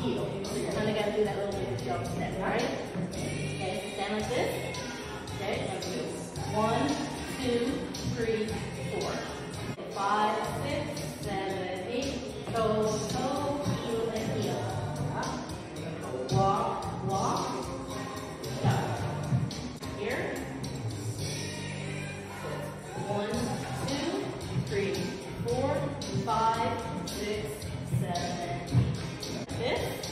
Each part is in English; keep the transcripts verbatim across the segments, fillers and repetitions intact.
heel. So you're kind of got to do that little bit of jump step, all right? Okay, so stand like this. Okay, let's do one, two, three, four. Five, six, seven, eight. Toe, toe, heel, and heel. Walk, walk, stop. Here. One, two, three, four, five, six, seven, eight. This.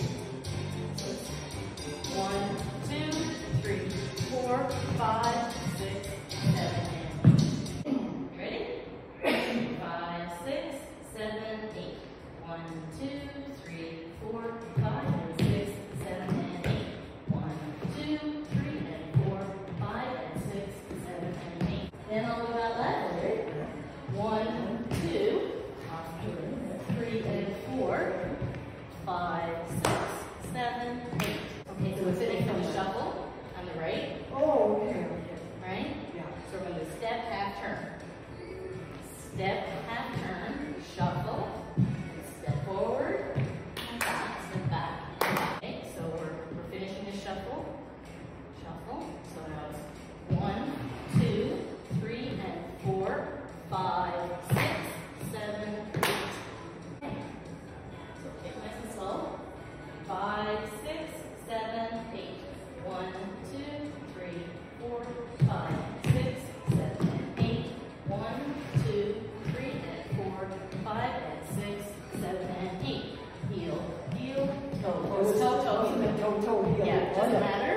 One, two, three, four, five, six, seven, eight. Ready? Five, six, seven, eight. One, two, three, four, five, and six, seven, and eight. One, two, three, and four, five, and six, seven, and eight. Then I'll go that left. Ready? One, two, three, and four, five, six, seven, eight. Okay, so we're sitting from the shuffle on the right. Oh, okay. Right? Yeah. So we're going to step, half turn. Step, half turn, shuffle, step forward, and back, step back. Okay, so we're, we're finishing the shuffle. Shuffle. So now it's one, two, three, and four, five, six, seven, eight. Okay. So take nice and slow. Five, six, seven, eight. One, two, three, four, five, six, seven, eight. One, two, three, and four, five, and six, seven, and eight. Heel, heel, toe. Oh, Toe, toe, toe, toe, heel. Yeah, doesn't matter.